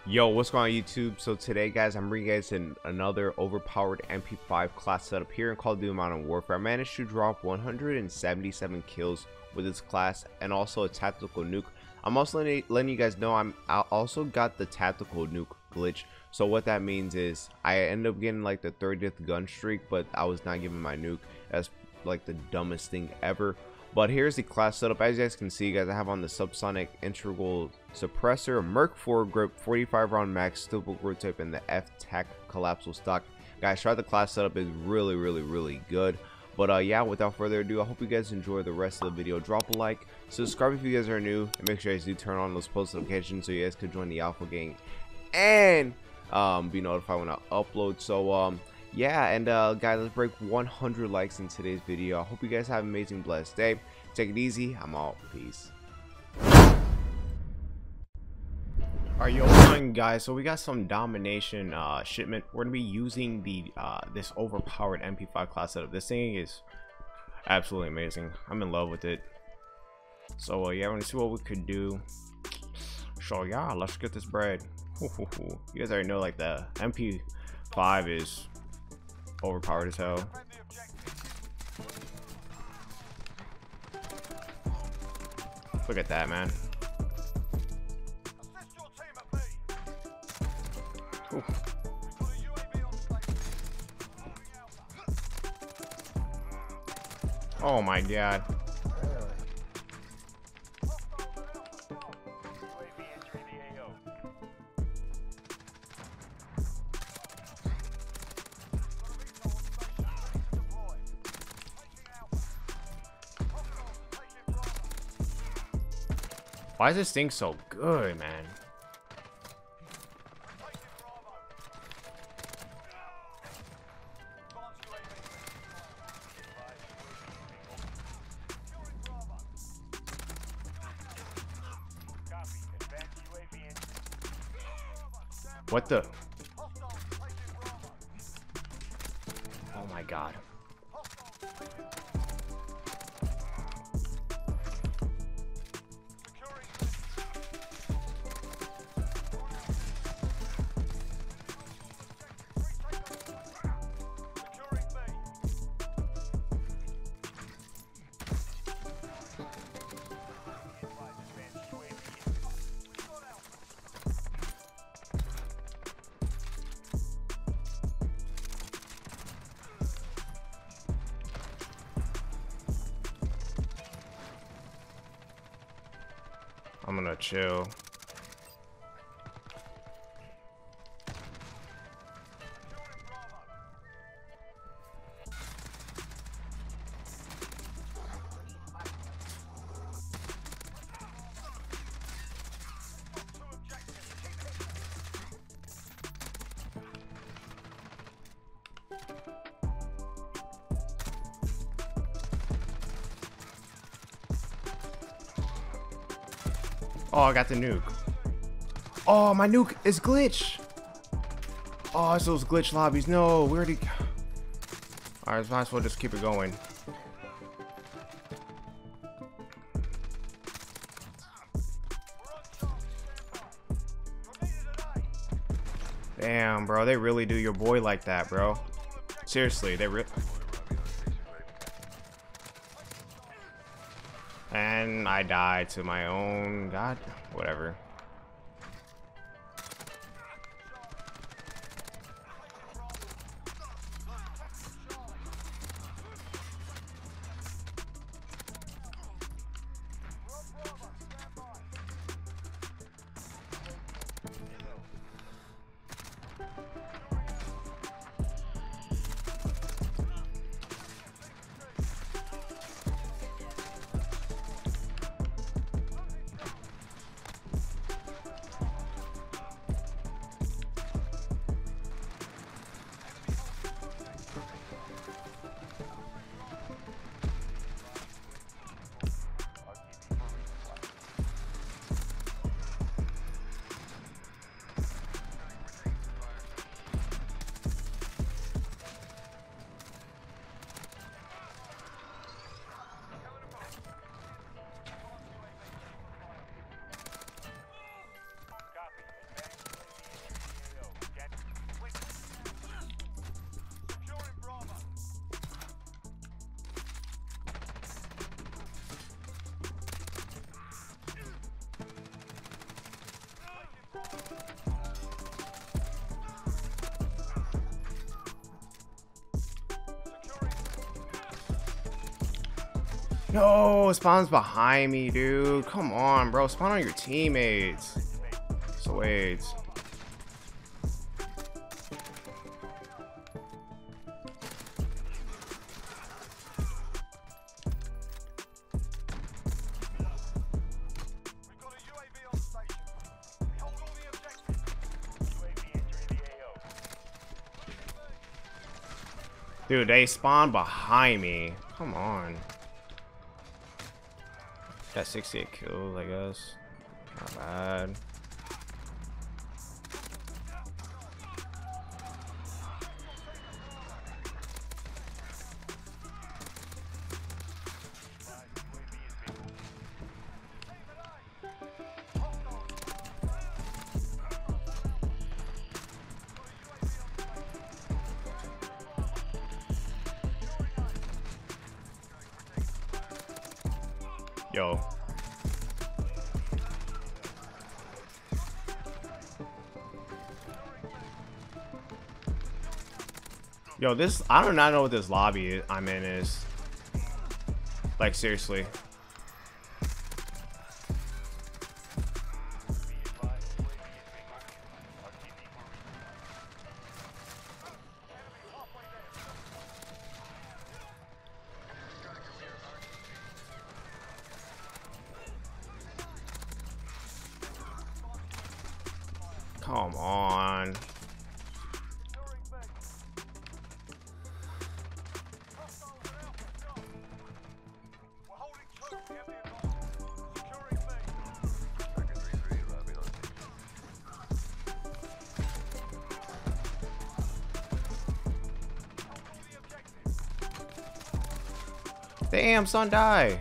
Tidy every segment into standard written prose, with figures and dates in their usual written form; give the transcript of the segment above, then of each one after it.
Yo, what's going on YouTube? So today guys, I'm bringing you guys in another overpowered MP5 class setup here in Call of Duty Modern Warfare. I managed to drop 177 kills with this class and also a tactical nuke. I'm also letting you guys know I also got the tactical nuke glitch. So what that means is I end up getting like the 30th gun streak, but I was not given my nuke. That's like the dumbest thing ever. But here's the class setup. As you guys can see, guys, I have on the subsonic integral suppressor, Merc 4 grip, 45 round max, stable grip type, and the F-Tac collapsible stock. Guys, try the class setup is really good. But yeah, without further ado, I hope you guys enjoy the rest of the video. Drop a like, subscribe if you guys are new, and make sure you guys do turn on those post notifications so you guys could join the alpha gang and be notified when I upload. So yeah, and guys, let's break 100 likes in today's video. I hope you guys have an amazing blessed day. Take it easy. I'm out. Peace. Alright, yo, what's going on, guys? So we got some domination shipment. We're gonna be using the this overpowered MP5 class setup. This thing is absolutely amazing. I'm in love with it. So yeah, we're gonna see what we could do. So yeah, let's get this bread. You guys already know, like, the MP5 is overpowered as hell. Look at that, man. Ooh. Oh my god. Why is this thing so good, man? What the? Oh my god. I'm gonna chill. Oh, I got the nuke. Oh, my nuke is glitch. Oh, it's those glitch lobbies. No, we already. Alright, might as well just keep it going. Damn, bro, they really do your boy like that, bro. Seriously, they really. And I died to my own god. Whatever. No, spawn's behind me, dude. Come on, bro. Spawn on your teammates. So wait. Dude, they spawned behind me. Come on. Got 68 kills, I guess. Not bad. Yo. Yo, this, I do not know what this lobby I'm in is. Like, seriously. Come on. Damn, son, die.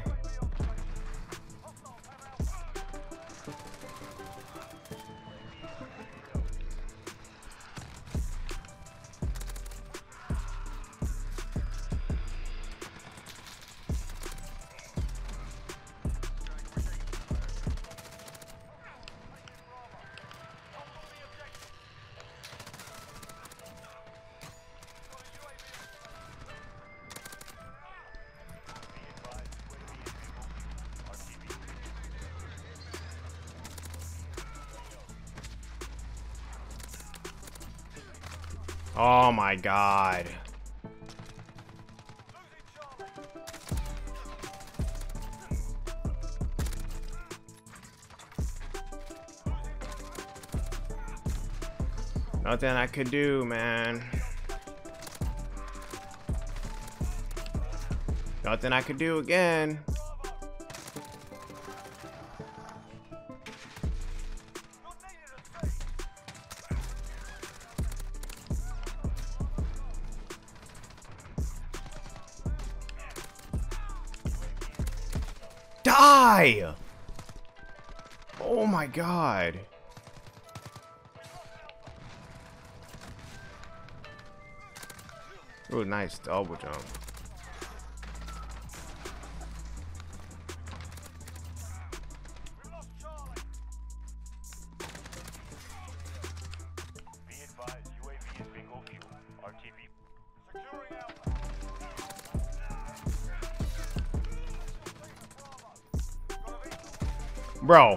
Oh my god. Nothing I could do, man. Nothing I could do again. Die! Oh my god. Ooh, nice double jump. Be advised, UAV is bingo fuel. RTV. Securing out. Bro.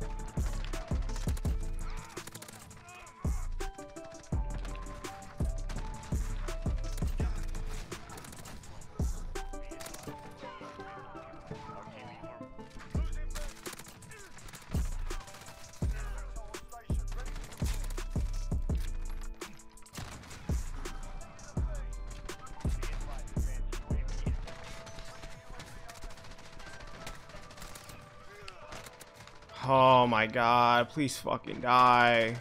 Oh my god, please fucking die.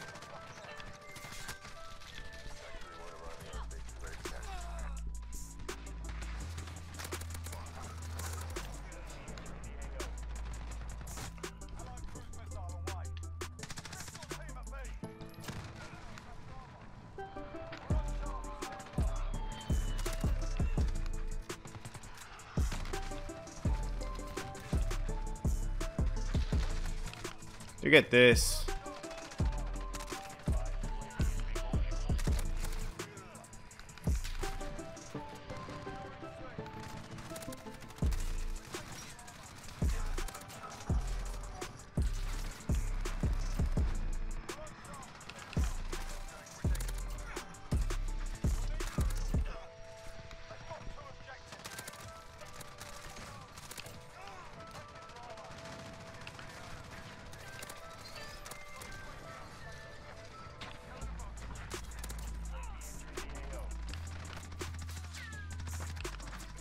Look at this.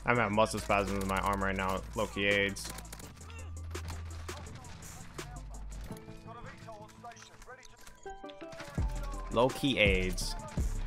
I'm at muscle spasms in my arm right now. Low-key AIDS. Low-key AIDS.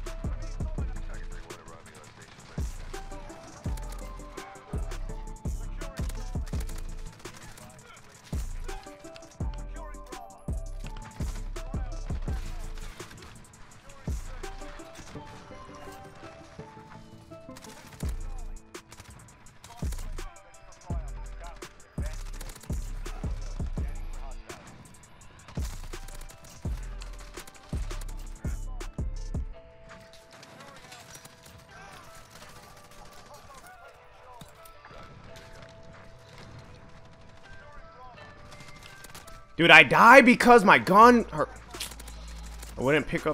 Dude, I died because my gun hurt. I wouldn't pick up.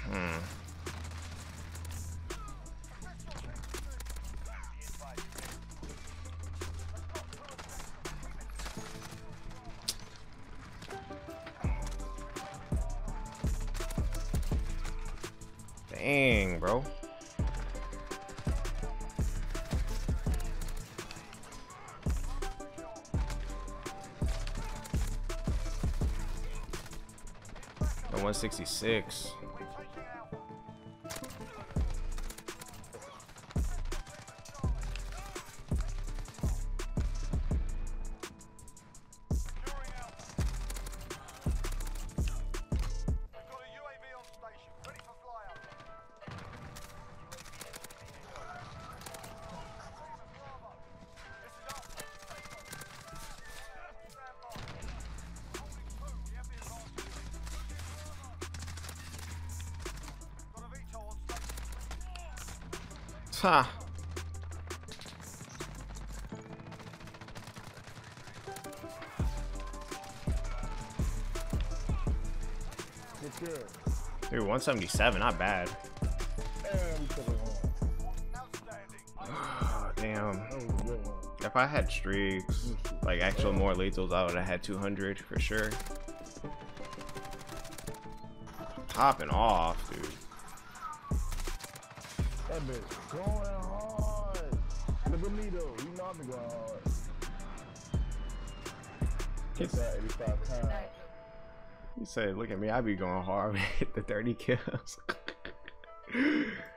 Dang, bro. The 166. Ha. Dude, 177, not bad. Damn. If I had streaks, like actual more lethals, I would have had 200 for sure. Popping off, dude. That bitch going hard. Look at me though. You know I'm going hard. Hit that 85 times. He said, look at me, I be going hard. Hit the 30 kills.